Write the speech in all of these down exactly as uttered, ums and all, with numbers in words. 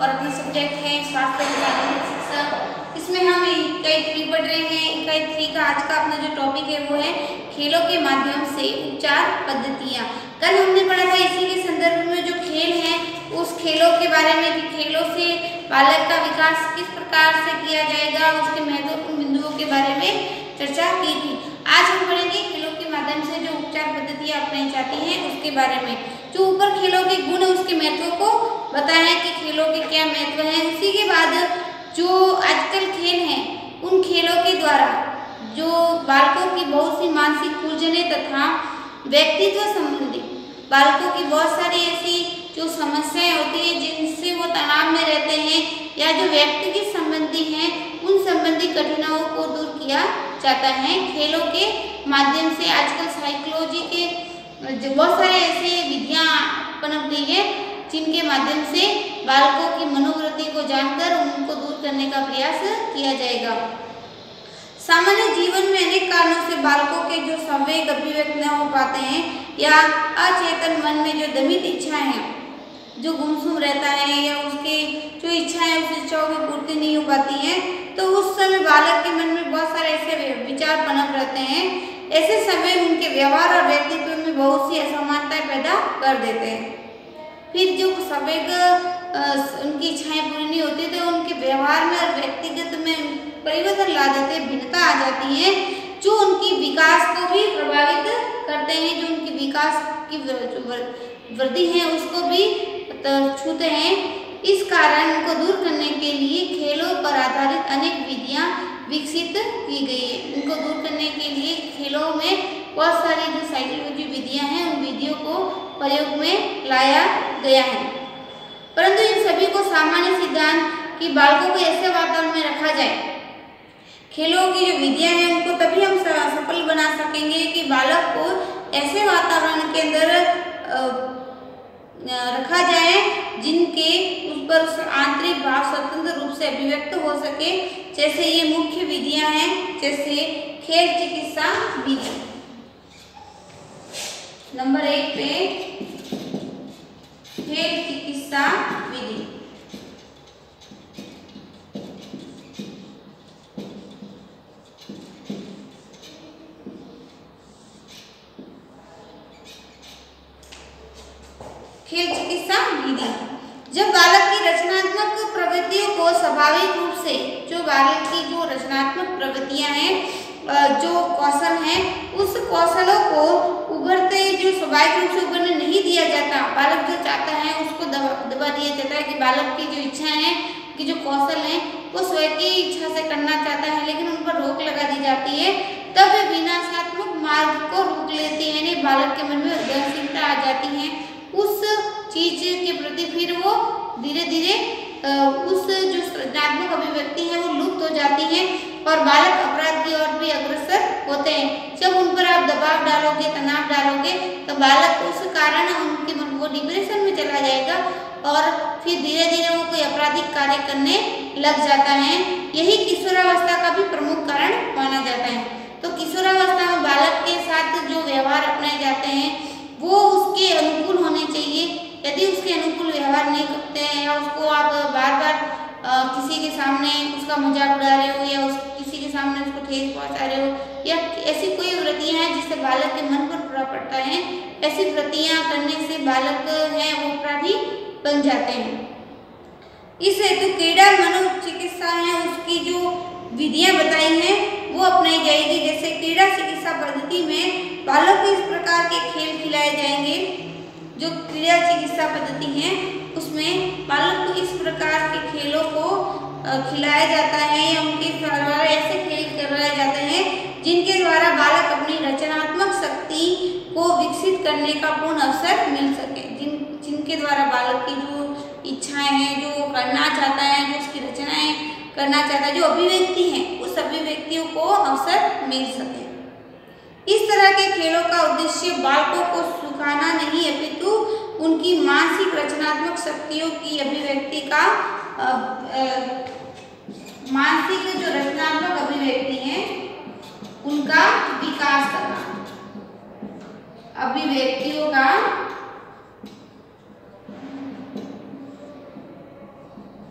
और अपना सब्जेक्ट है स्वास्थ्य और शारीरिक शिक्षा। इसमें हम इकाई थ्री पढ़ रहे हैं। इकाई थ्री का आज का अपना जो टॉपिक है वो है खेलों के माध्यम से उपचार पद्धतियाँ। कल हमने पढ़ा था इसी के संदर्भ में जो खेल है उस खेलों के बारे में कि खेलों से बालक का विकास किस प्रकार से किया जाएगा, उसके महत्वपूर्ण बिंदुओं के बारे में चर्चा की थी। आज हम पढ़ेंगे खेलों के माध्यम से जो उपचार पद्धतियाँ अपनाई जाती हैं उसके बारे में। जो ऊपर खेलों के गुण उसके महत्व को बताया है कि खेलों के क्या महत्व हैं। उसी के बाद जो आजकल खेल हैं उन खेलों के द्वारा जो बालकों की बहुत सी मानसिक उलझनें तथा व्यक्तित्व संबंधी बालकों की बहुत सारी ऐसी जो समस्याएं होती है जिनसे वो तनाव में रहते हैं या जो व्यक्ति के संबंधी हैं उन संबंधी कठिनाइयों को दूर किया जाता है खेलों के माध्यम से। आजकल साइकोलॉजी के जो बहुत सारे ऐसे विधियाँ पनप रही है जिनके माध्यम से बालकों की मनोवृत्ति को जानकर उनको दूर करने का प्रयास किया जाएगा। सामान्य जीवन में अनेक कारणों से बालकों के जो संवेग अभिव्यक्त न हो पाते हैं या अचेतन मन में जो दमित इच्छाएं हैं जो गुमसुम रहता है या उसकी जो इच्छाएं उस इच्छाओं की पूर्ति नहीं हो पाती हैं, तो उस समय बालक के मन में बहुत सारे ऐसे विचार पनप रहते हैं। ऐसे समय उनके व्यवहार और व्यक्तित्व में बहुत सी असमानताएं पैदा कर देते हैं। फिर जो संवेग उनकी इच्छाएं पूरी नहीं होती तो उनके व्यवहार में और व्यक्तिगत में परिवर्तन ला देते हैं, भिन्नता आ जाती है जो उनकी विकास को भी प्रभावित करते हैं, जो उनकी विकास की वृद्धि है उसको भी छूते हैं। इस कारण को दूर करने के लिए खेलों पर आधारित अनेक विधियां विकसित की गई है। इनको दूर करने के लिए खेलों में बहुत सारी जो साइकोलॉजी विधियां हैं उन विधियों को प्रयोग में लाया गया है। परंतु इन सभी को सामान्य सिद्धांत कि बालकों को ऐसे वातावरण में रखा जाए, खेलों की जो विधियां हैं उनको तभी हम सफल बना सकेंगे कि बालक को ऐसे वातावरण के अंदर रखा जाए जिनके उस पर आंतरिक भाव स्वतंत्र रूप से अभिव्यक्त हो सके। जैसे ये मुख्य विधियां हैं, जैसे खेल चिकित्सा विधि। नंबर एक पे खेल चिकित्सा विधि। खेल चिकित्सा विधि जब बालक की रचनात्मक प्रवृत्तियों को स्वाभाविक रूप से जो बालक की जो रचनात्मक प्रवृत्तियां हैं, जो कौशल हैं, उस कौशलों को उभरते जो स्वाभाविक रूप से उभरने नहीं दिया जाता, बालक जो चाहता है उसको दबा दबा दिया जाता है कि बालक की जो इच्छा है कि जो कौशल है वो स्वयं की इच्छा से करना चाहता है लेकिन उन पर रोक लगा दी जाती है, तब वे विनाशात्मक मार्ग को रोक लेते हैं। यानी बालक के मन में उदासीनता आ जाती है उस चीज के प्रति, फिर वो धीरे धीरे उस जो सृजनात्मक अभिव्यक्ति है वो लुप्त हो जाती है और बालक अपराध की ओर भी अग्रसर होते हैं। जब उन पर आप दबाव डालोगे, तनाव डालोगे तो बालक उस कारण उनके मन वो डिप्रेशन में चला जाएगा और फिर धीरे धीरे वो कोई आपराधिक कार्य करने लग जाता है। यही किशोरावस्था का भी प्रमुख कारण माना जाता है। तो किशोरावस्था में बालक के साथ जो व्यवहार अपनाए जाते हैं वो उसके अनुकूल होने चाहिए। यदि उसके अनुकूल व्यवहार नहीं करते हैं या उसको आप बार बार आ, किसी के सामने उसका मजाक उड़ा रहे हो या उस किसी के सामने उसको ठेस पहुंचा रहे हो या ऐसी कोई वृत्तियां हैं जिससे बालक के मन पर बुरा पड़ता है, ऐसी वृत्तियां करने से बालक है वो अपराधी बन जाते हैं। इस हेतु क्रीड़ा मनोचिकित्सा है उसकी जो विधियां बताई हैं वो अपनाई जाएगी। जैसे क्रीड़ा चिकित्सा पद्धति में बालक को इस प्रकार के खेल खिलाए जाएंगे। जो क्रीड़ा चिकित्सा पद्धति है उसमें बालक को इस प्रकार के खेलों को खिलाया जाता है या उनके द्वारा ऐसे खेल करवाए जाते हैं जिनके द्वारा बालक अपनी रचनात्मक शक्ति को विकसित करने का पूर्ण अवसर मिल सके। जिन जिनके द्वारा बालक की जो इच्छाएं हैं, जो करना चाहता है, जो उसकी रचनाएं करना चाहता है, जो अभिव्यक्ति है उस अभिव्यक्तियों को अवसर मिल सके। इस तरह के खेलों का उद्देश्य बालकों को सुखाना नहीं अपितु उनकी मानसिक रचनात्मक शक्तियों की अभिव्यक्ति का आ, आ, मानसिक जो रचनात्मक अभिव्यक्ति है उनका विकास करना, अभिव्यक्तियों का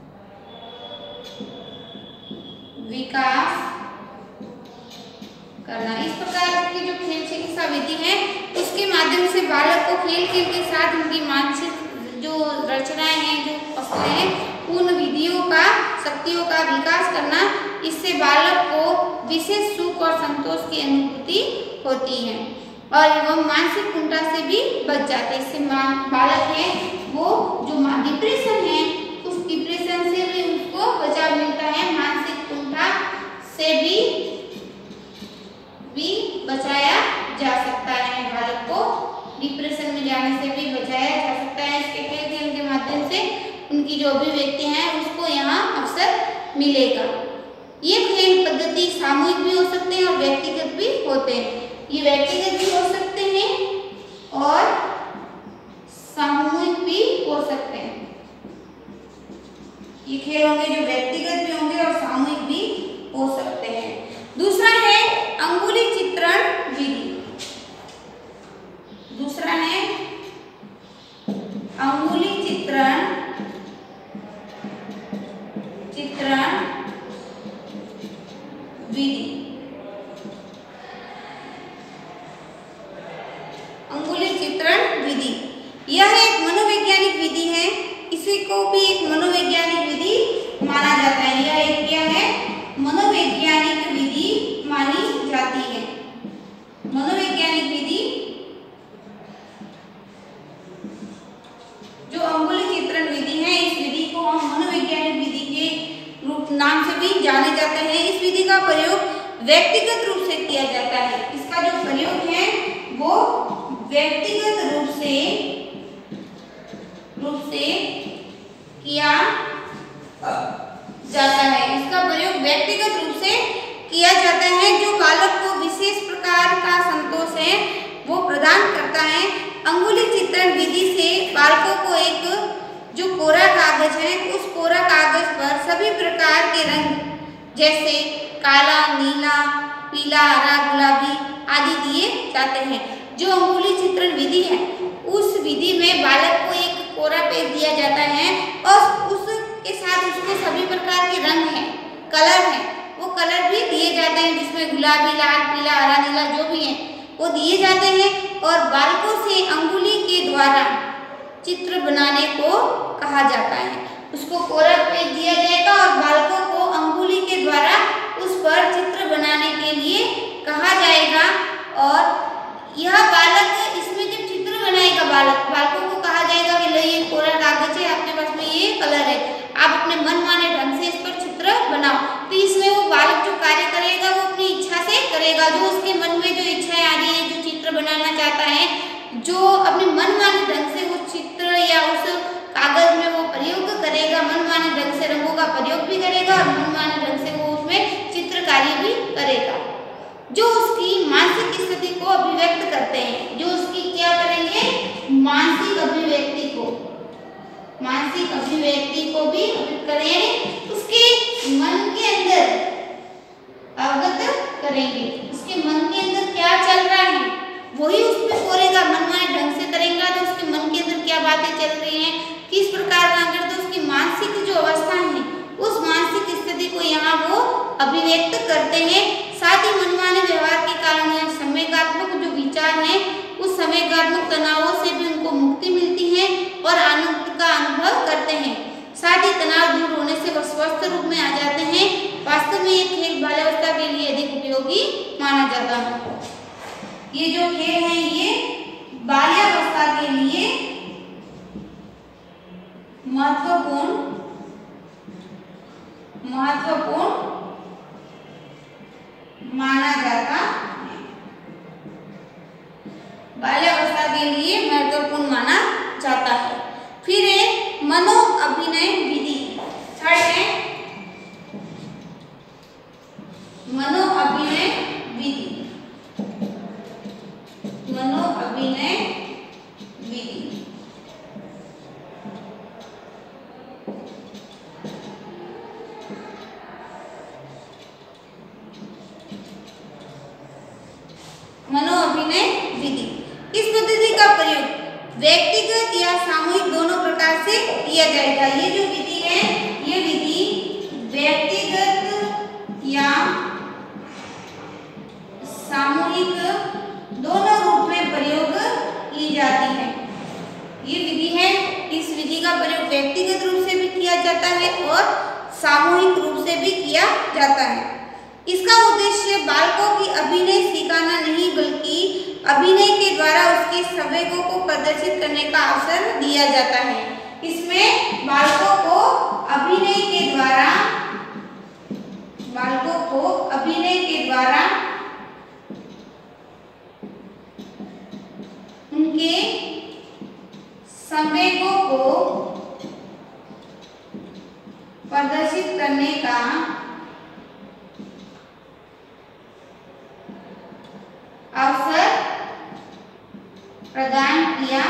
से बालक को खेल खेल के साथ उनकी मानसिक जो रचनाएं हैं, जो कौशल हैं, उन विधियों का शक्तियों का विकास करना, इससे बालक को विशेष सुख और संतोष की अनुभूति होती है और एवं मानसिक कुंठा से भी बच जाते हैं। इससे बालक है वो जो डिप्रेशन है, उस डिप्रेशन से भी उसको बचाव मिलता है, मानसिक कुंठा से भी भी बचाया जा सकता है। बालक को डिप्रेशन में जाने से भी बचाया जा सकता है इसके खेल खेल के माध्यम से। उनकी जो अभिव्यक्ति है उसको यहाँ अवसर मिलेगा। ये खेल पद्धति सामूहिक भी हो सकते हैं और व्यक्तिगत भी होते हैं। ये व्यक्तिगत भी हो सकते हैं और सामूहिक भी हो सकते हैं। ये खेल होंगे जो व्यक्तिगत भी होंगे और सामूहिक भी हो सकते हैं। दूसरा है अंगुली चित्रण विधि। दूसरा है अंगुली चित्रण चित्रण विधि। अंगुली चित्रण विधि यह एक मनोवैज्ञानिक विधि है। इसी को भी एक मनोवैज्ञानिक विधि माना जाता है। यह एक क्या है? मनोवैज्ञानिक विधि मानी जाती है। मनोवैज्ञानिक विधि जो अंगुली चित्रण विधि है, इस विधि को हम मनोवैज्ञानिक विधि के रूप नाम से भी जाने जाते हैं। इस विधि का प्रयोग व्यक्तिगत रूप से किया जाता है। इसका जो प्रयोग है वो व्यक्तिगत रूप से रूप से किया जाता है। इसका प्रयोग व्यक्तिगत रूप से किया जाता है। जो बालक को विशेष प्रकार का संतोष है वो प्रदान करता है। अंगुली चित्रण विधि से बालकों को एक जो कोरा कागज है, उस कोरा कागज पर सभी प्रकार के रंग जैसे काला, नीला, पीला, हरा, गुलाबी आदि दिए जाते हैं। जो अंगुली चित्रण विधि है उस विधि में बालक को एक कोरा पेज दिया जाता है और उसके साथ उसके सभी प्रकार के रंग हैं, कलर हैं, वो कलर भी दिए जाते हैं जिसमें गुलाबी, लाल, पीला, हरा, नीला जो भी है वो दिए जाते हैं और बालकों से अंगुली के द्वारा चित्र बनाने को कहा जाता है। उसको कोरा पेज दिया जाएगा और बालकों को अंगुली के द्वारा उस पर चित्र बनाने के लिए कहा जाएगा और यह बालक इसमें जब चित्र बनाएगा बालक बालकों को कहा जाएगा कि लो ये कोरा कागज है, आपके पास में ये कलर है, आप अपने मन माने ढंग से इस पर चित्र बनाओ। तो इसमें वो बालक जो कार्य करेगा वो अपनी इच्छा से करेगा। जो उसके मन में जो इच्छाएं आ रही है, जो चित्र बनाना चाहता है, जो अपने मन माने ढंग से वो चित्र या उस कागज में वो प्रयोग करेगा, मन माने ढंग से रंगों का प्रयोग भी करेगा और मन माने ढंग से वो उसमें चित्रकारी भी करेगा। जो उसकी मानसिक स्थिति को अभिव्यक्त करते हैं, जो उसकी क्या करेंगे, मानसिक अभिव्यक्ति को मानसिक अभिव्यक्ति को भी करें, उसके मन के अंदर अवगत करेंगे। उसके मन के अंदर क्या चल रहा है वही उसमें कोरेगा। मन माने ढंग से करेगा तो उसके मन के अंदर क्या बातें चल रही हैं, किस प्रकार का अंदर, तो उसकी मानसिक जो अवस्था है उस मानसिक स्थिति को यहाँ वो अभिव्यक्त करते हैं। साथ ही मनमाने व्यवहार के कारण संवेगात्मक जो विचार हैं उस संवेगात्मक तनावों से भी उनको मुक्ति मिलती है और आनंद का अनुभव करते हैं। साथ ही तनाव दूर होने से वह स्वस्थ रूप में आ जाते हैं। वास्तव में ये खेल बाल्यावस्था के लिए अधिक उपयोगी माना जाता है। ये जो खेल है ये बाल्यावस्था के लिए महत्वपूर्ण महत्वपूर्ण माना जाता है। बाल्यावस्था के लिए महत्वपूर्ण माना जाता है। फिर है मनो अभिनय विधि। थर्ड है मनो अभिनय विधि। मनो अभिनय विधि मनो अभिनय विधि इस पद्धति का प्रयोग व्यक्तिगत या सामूहिक दोनों प्रकार से किया जाएगा। ये जो विधि है ये विधि व्यक्तिगत या सामूहिक दोनों रूप में प्रयोग की का प्रयोग व्यक्तिगत रूप से भी किया जाता है और सामूहिक रूप से भी किया जाता है। इसका उद्देश्य बालकों की अभिनय सिखाना नहीं बल्कि अभिनय के द्वारा उसके संवेगों को प्रदर्शित करने का अवसर दिया जाता है। इसमें बालकों को अभिनय के द्वारा बालकों को अभिनय के द्वारा उनके संवेगों को प्रदर्शित करने का अवसर प्रदान किया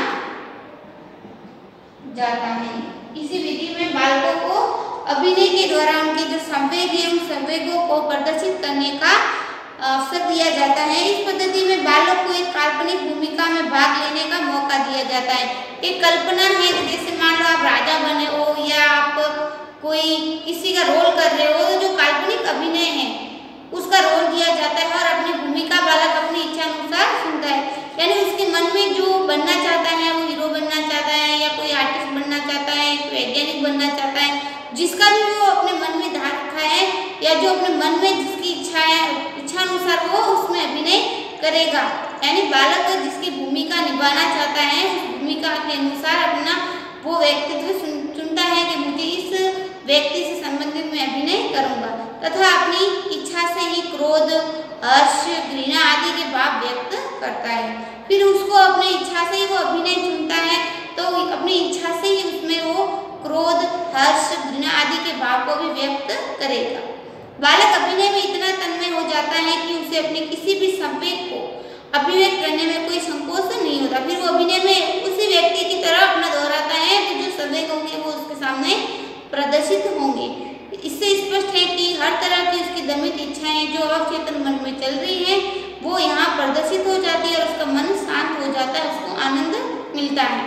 जाता है। इसी विधि में बालकों को अभिनय के द्वारा उनके जो संवेग है उन संवेगों को प्रदर्शित करने का अवसर दिया जाता है। इस पद्धति में बालक को एक काल्पनिक भूमिका में भाग लेने का मौका दिया जाता है। एक कल्पना है, जैसे मान लो आप राजा बने हो या आप कोई किसी का रोल कर रहे हो, जो काल्पनिक अभिनय है उसका रोल दिया जाता है और अपनी भूमिका बालक अपनी इच्छा अनुसार सुनता है। यानी उसके मन में जो बनना चाहता है, वो हीरो बनना चाहता है या कोई आर्टिस्ट बनना चाहता है, वैज्ञानिक बनना चाहता है, जिसका भी वो अपने मन में धार रखा है या जो अपने मन में जिसकी इच्छा है, इच्छा अनुसार वो उसमें अभिनय करेगा। यानी बालक जिसकी भूमिका निभाना चाहता है उस भूमिका के अनुसार अपना वो व्यक्तित्व चुनता है कि मुझे इस व्यक्ति से संबंधित मैं अभिनय करूंगा, तथा अपनी इच्छा से ही क्रोध, हर्ष, घृणा आदि के भाव व्यक्त करता है। फिर उसको अपनी इच्छा से ही वो अभिनय चुनता है, तो अपनी इच्छा से ही उसमें वो क्रोध, हर्ष, घृणा आदि के भाव को भी व्यक्त करेगा। बालक अभिनय में इतना तन्मय हो जाता है कि उसे अपने किसी भी संवेग को अभिव्यक्त करने में कोई संकोच नहीं होता। फिर वो अभिनय में उसी व्यक्ति की तरह अपना दोहराता है, तो जो संवेग होंगे वो उसके सामने प्रदर्शित होंगे। इससे स्पष्ट है कि हर तरह की उसकी दमित इच्छाएं जो अवचेतन मन में चल रही हैं वो यहाँ प्रदर्शित हो जाती है और उसका मन शांत हो जाता है, उसको आनंद मिलता है।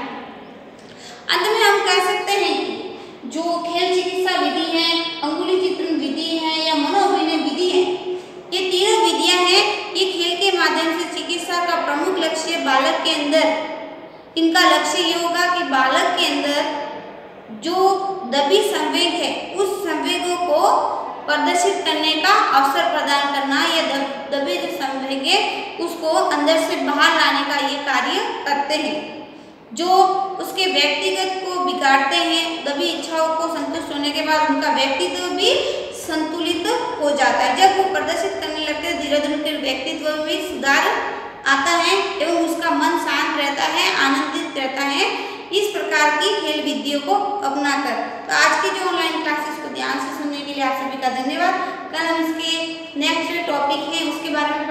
अंत में हम कह सकते हैं कि जो खेल चिकित्सा विधि है, अंगुली चित्रण विधि है या मनोअभिनय विधि है, ये तीनों विधियां हैं। ये खेल के माध्यम से चिकित्सा का प्रमुख लक्ष्य बालक के अंदर, इनका लक्ष्य ये होगा कि बालक के अंदर जो दबी संवेग है उस संवेगों को प्रदर्शित करने का अवसर प्रदान करना, या दबे जो संवेग है उसको अंदर से बाहर लाने का ये कार्य करते हैं, जो उसके व्यक्तिगत को बिगाड़ते हैं। दबी इच्छाओं को संतुष्ट होने के बाद उनका व्यक्तित्व भी संतुलित हो जाता है। जब वो प्रदर्शित करने लगते हैं धीरे धीरे उनके व्यक्तित्व में सुधार आता है एवं उसका मन शांत रहता है, आनंदित रहता है, इस प्रकार की खेल विधियों को अपनाकर। तो आज की जो ऑनलाइन क्लासेस को ध्यान से सुनने के लिए आप सभी का धन्यवाद। कल हम इसके नेक्स्ट टॉपिक है उसके बारे में